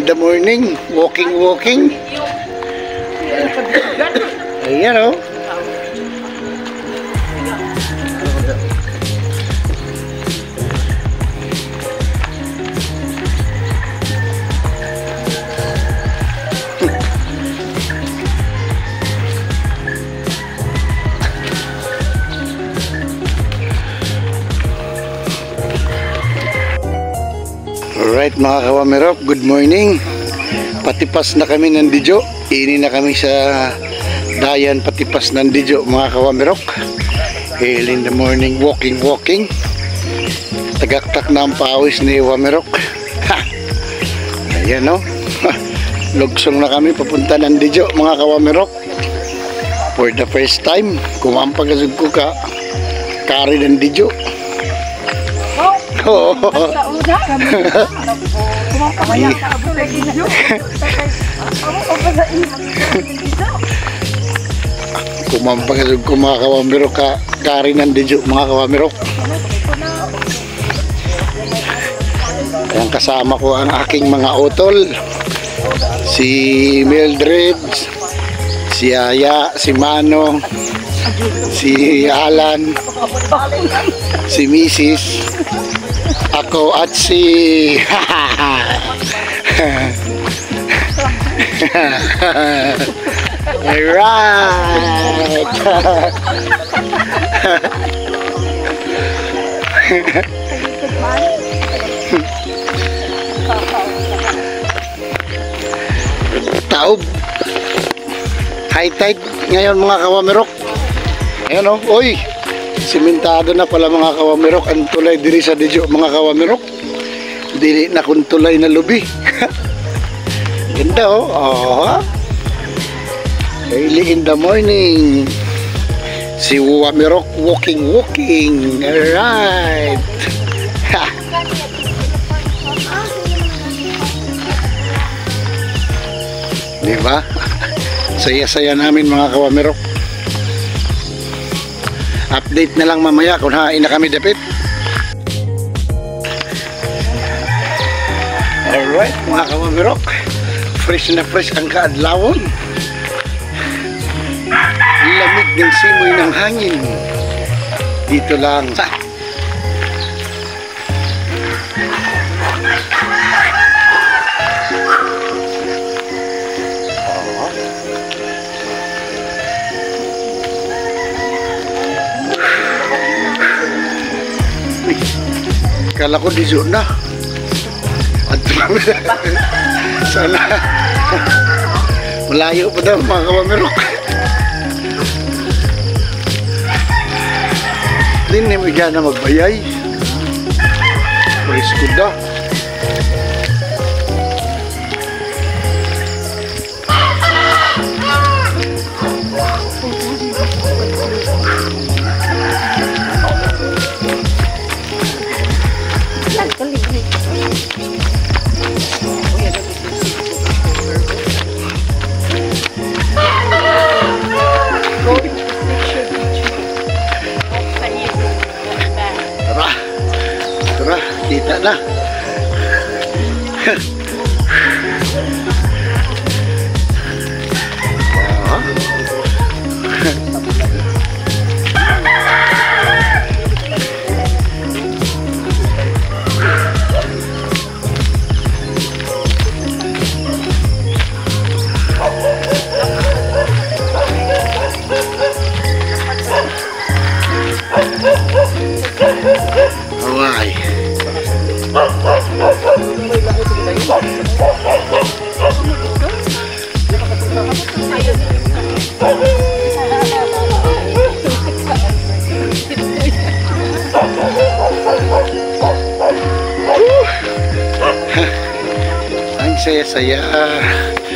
in the morning, walking. Ayan o. Alright mga kawamerok, good morning. Patipas na kami ng Dijo. Ini na kami sa dayan patipas ng Dijo mga kawamerok. Early in the morning, walking. Tagaktak na ang pawis ni Wamerok. Ayan o. Lugsong na kami papunta ng Dijo mga kawamerok. For the first time, kumampagazug ko ka kari ng Dijo. Oo. Kumampagazug ko mga kawamerok ka kari ng Dijo mga kawamerok. Ayan, kasama ko ang aking mga utol, si Mildred, si Aya, si Mano, si Alan, si Mrs. Ako at si alright. Taob, high tide ngayon mga kawamerok. Ayan o, oy, simentado na pala mga kawamerok ang tulay diri sa Dijo mga kawamerok. Dili na kung tulay na lubi. Ganda o. Early in the morning, si Wamerok walking. Alright. Diba? Saya-saya namin mga kawamerok. Update na lang mamaya kung hain na kami dapit. Alright mga kawamerok, fresh na fresh ang kaadlawon. Lamig ng simoy ng hangin. Dito lang sa kala ko di zona. At sana malayo pa daw mga kawamerok. Hindi mo dyan na magbayay. Presko da. Tara, kita na. Alright. Ang saya-saya.